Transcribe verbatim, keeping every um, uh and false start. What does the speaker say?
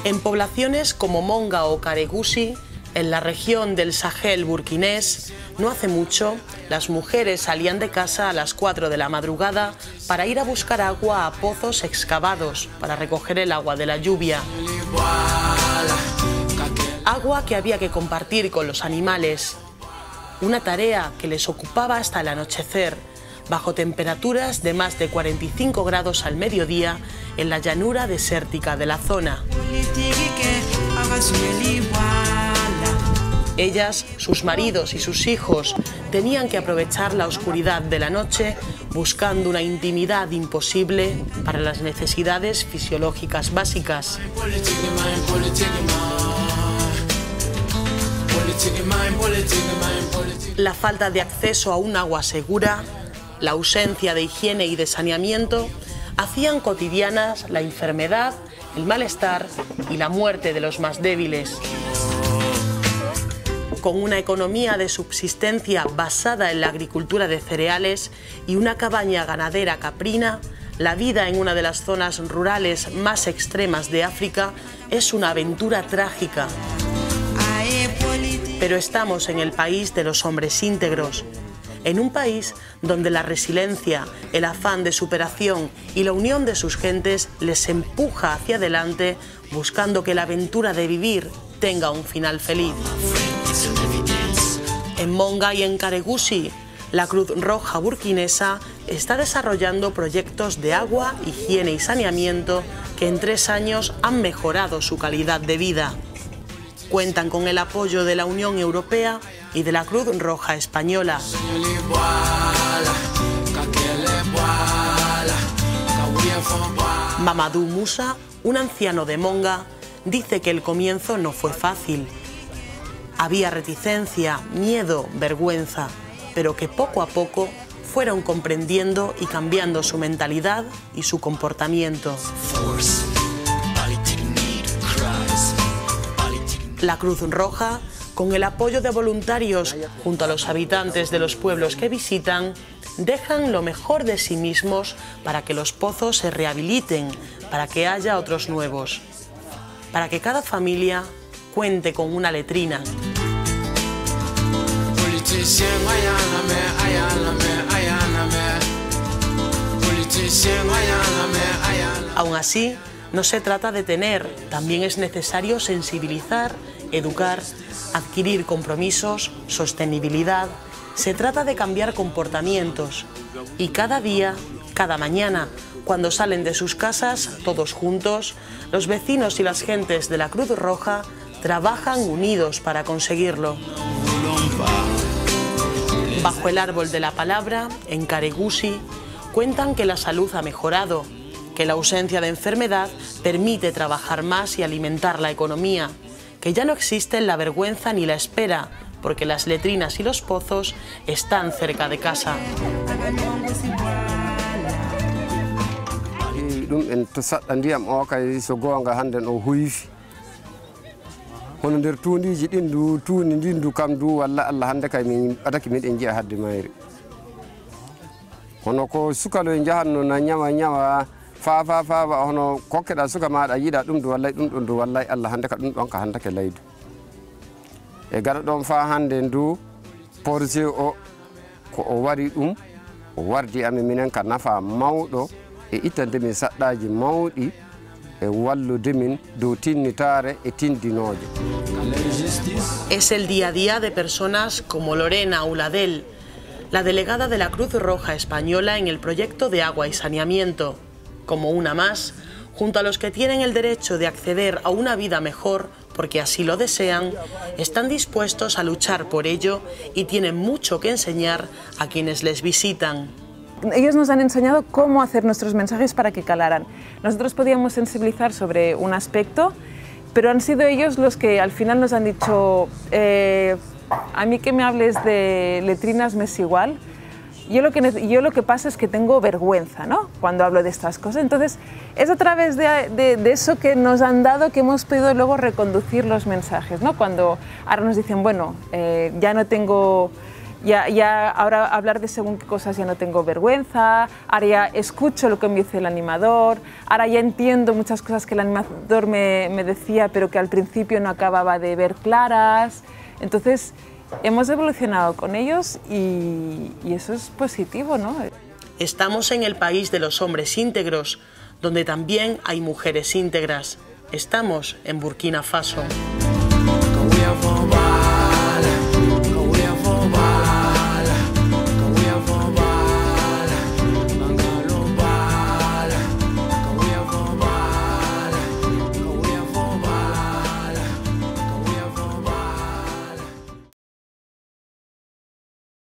En poblaciones como Monga o Karegusi, en la región del Sahel burkinés, no hace mucho, las mujeres salían de casa a las cuatro de la madrugada para ir a buscar agua a pozos excavados para recoger el agua de la lluvia. Agua que había que compartir con los animales. Una tarea que les ocupaba hasta el anochecer, bajo temperaturas de más de cuarenta y cinco grados al mediodía en la llanura desértica de la zona. Ellas, sus maridos y sus hijos tenían que aprovechar la oscuridad de la noche buscando una intimidad imposible para las necesidades fisiológicas básicas. La falta de acceso a un agua segura, la ausencia de higiene y de saneamiento hacían cotidianas la enfermedad, el malestar y la muerte de los más débiles. Con una economía de subsistencia basada en la agricultura de cereales y una cabaña ganadera caprina, la vida en una de las zonas rurales más extremas de África es una aventura trágica. Pero estamos en el país de los hombres íntegros, en un país donde la resiliencia, el afán de superación y la unión de sus gentes les empuja hacia adelante buscando que la aventura de vivir tenga un final feliz. En Monga y en Karegusi, la Cruz Roja burkinesa está desarrollando proyectos de agua, higiene y saneamiento que en tres años han mejorado su calidad de vida. Cuentan con el apoyo de la Unión Europea y de la Cruz Roja Española. Mamadou Musa, un anciano de Monga, dice que el comienzo no fue fácil. Había reticencia, miedo, vergüenza, pero que poco a poco fueron comprendiendo y cambiando su mentalidad y su comportamiento. La Cruz Roja, con el apoyo de voluntarios junto a los habitantes de los pueblos que visitan, dejan lo mejor de sí mismos para que los pozos se rehabiliten, para que haya otros nuevos, para que cada familia cuente con una letrina. Aún así, no se trata de tener, también es necesario sensibilizar, educar, adquirir compromisos, sostenibilidad. Se trata de cambiar comportamientos y cada día, cada mañana, cuando salen de sus casas, todos juntos, los vecinos y las gentes de la Cruz Roja trabajan unidos para conseguirlo. Bajo el árbol de la palabra, en Karegusi, cuentan que la salud ha mejorado, que la ausencia de enfermedad permite trabajar más y alimentar la economía, que ya no existe la vergüenza ni la espera, porque las letrinas y los pozos están cerca de casa. hono nder tuundiji ɗin du tuundi ndin du kam du walla Allah hande kay min adaki miɗen jiya hadde mayre hono ko sukalo e jahanno na ñawa ñawa fa fa fa hono kokkeɗa suka maɗa yiɗa ɗum du wallay ɗum ɗon du wallay Allah hande ka ɗum ɗon ka handake laydu e gaɗa ɗon fa hande du projet o ko o wari ɗum o wardi amin minen ka nafa mawɗo e ittande min saɗɗaji mawɗi Es el día a día de personas como Lorena Uladel, la delegada de la Cruz Roja Española en el proyecto de agua y saneamiento, como una más, junto a los que tienen el derecho de acceder a una vida mejor porque así lo desean, están dispuestos a luchar por ello y tienen mucho que enseñar a quienes les visitan. Ellos nos han enseñado cómo hacer nuestros mensajes para que calaran. Nosotros podíamos sensibilizar sobre un aspecto, pero han sido ellos los que al final nos han dicho eh, a mí que me hables de letrinas me es igual. Yo lo, que, yo lo que pasa es que tengo vergüenza, ¿no?, cuando hablo de estas cosas. Entonces, es a través de, de, de eso que nos han dado que hemos podido luego reconducir los mensajes, ¿no? Cuando ahora nos dicen, bueno, eh, ya no tengo Ya, ya ahora hablar de según qué cosas ya no tengo vergüenza, ahora ya escucho lo que me dice el animador, ahora ya entiendo muchas cosas que el animador me, me decía pero que al principio no acababa de ver claras. Entonces hemos evolucionado con ellos y, y eso es positivo, ¿no? Estamos en el país de los hombres íntegros, donde también hay mujeres íntegras. Estamos en Burkina Faso.